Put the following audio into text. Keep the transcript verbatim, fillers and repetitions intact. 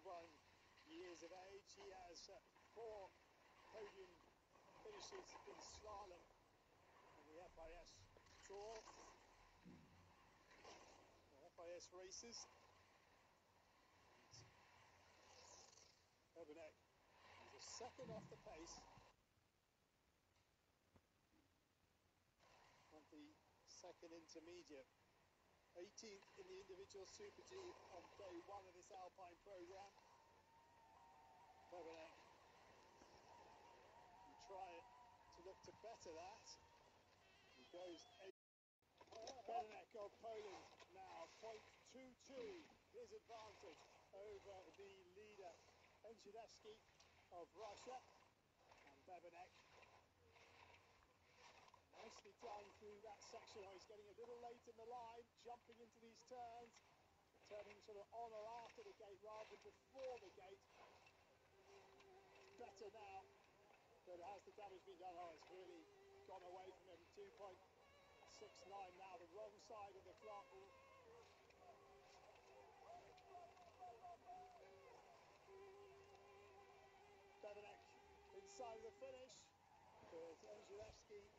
twenty-one years of age. He has uh, four podium finishes in slalom in the F I S Tour, or F I S races. Bebenek is a second off the pace at the second intermediate. eighteenth in the individual Super G on day one of this Alpine programme. Bebenek will try to look to better that. He goes eight. Bebenek of Poland now, point two two, his advantage over the leader, Engelevsky of Russia. And Bebenek, nicely done through that section. Oh, he's getting a little late in the line, jumping into these turns, turning sort of on or after the gate rather than before the gate. Better now, but has the damage been done? Oh, it's really gone away from him. two point six nine now, the wrong side of the clock. Bebenek inside of the finish, but Engelevsky